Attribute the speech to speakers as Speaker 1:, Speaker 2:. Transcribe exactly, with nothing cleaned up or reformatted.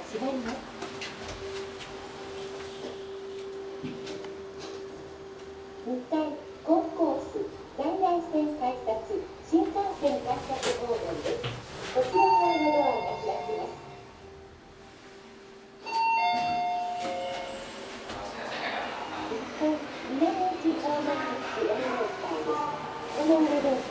Speaker 1: 閉まります。にかいコンコース在来線改札新幹線改札ホームです。こちら側のドアが開きます。いっかい南口大間口エレベーターです。このエレベーター